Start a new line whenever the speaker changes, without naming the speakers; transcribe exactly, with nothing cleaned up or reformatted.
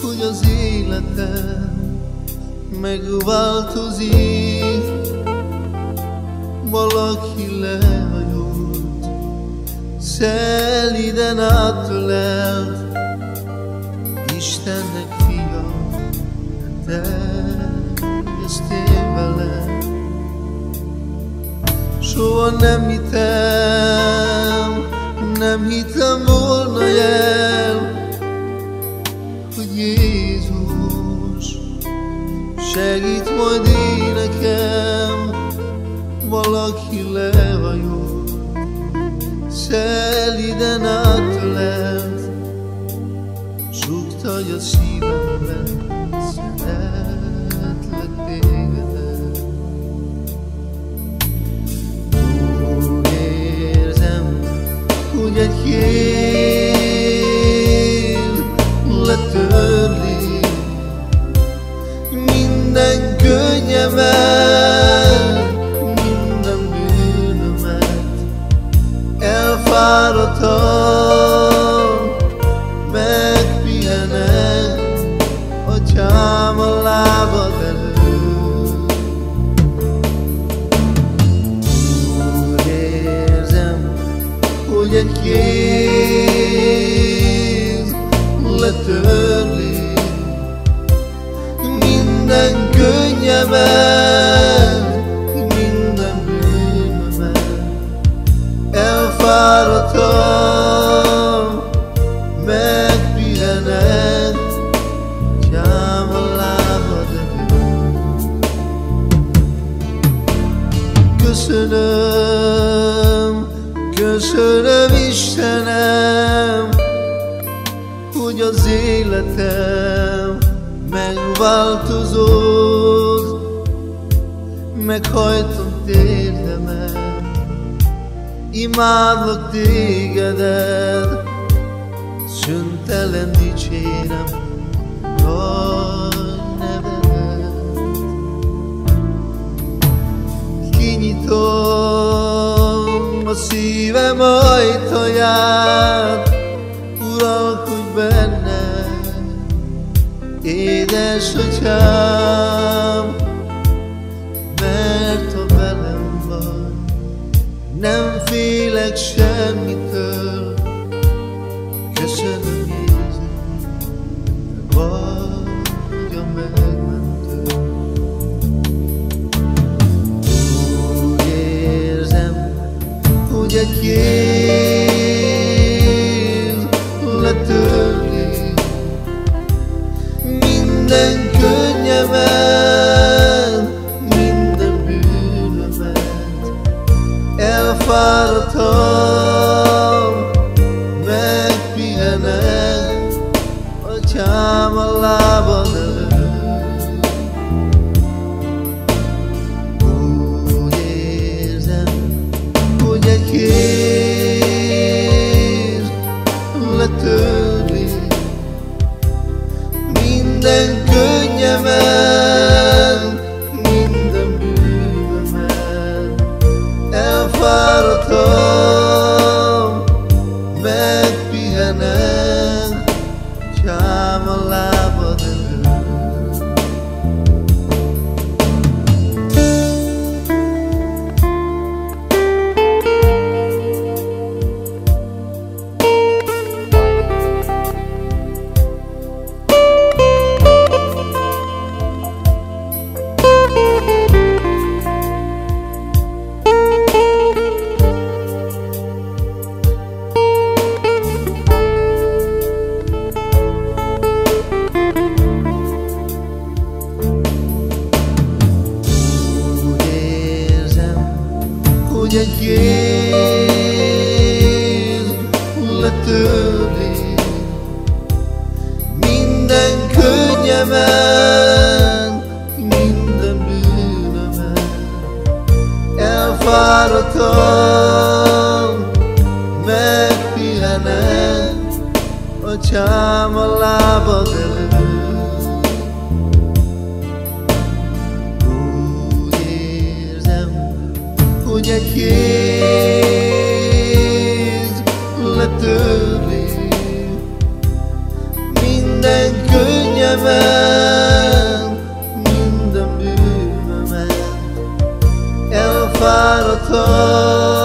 hogy az életem megváltozik. Valaki lehajolt, szeliden átölelt, Istennek fia, te jöttél vele. Soha nem hittem, nem hittem volna el, hogy Jézus segít majd én nekem. Valaki lehajolt, szeliden átölelt, zsugtad a szívemben, szeretlek tégedet. Úgy érzem, hogy egy jég letörli minden könnyemet, minden bűnömet. Elfáradtam, megpihenek, Atyám, a lábad előtt. Úgy érzem, hogy egy kéz letörli minden könnyemet, minden bűnömet. Elfáradtam, megpihenek, Atyám, a lábad előtt. Köszönöm, köszönöm Istenem, hogy az életem megváltozott. Meghajtom térdemet, imádlak tégedet, szüntelen dicsérem nagy nevedet. Kinyitom a szívem ajtaját, uralkodj benne, édesatyám, mert ha velem vagy, nem félek semmitől. Köszönöm Jézus, vagy a megmentő. Úgy érzem, hogy egy kéz letörli minden könnyemet, minden bűnömet. Elfáradtam, megpihenek, Atyám, a lábad előtt. Úgy érzem, hogy egy kéz letörli minden könnyemet, minden bűnömet. Elfáradtam, megpihenek, Atyám, a lábad előtt. Hogy egy kéz letörli minden könnyemet, minden bűnömet. Elfáradtam, megpihenek, Atyám, a lábad előtt. Úgy érzem, hogy egy kéz letörli minden könnyemet, ta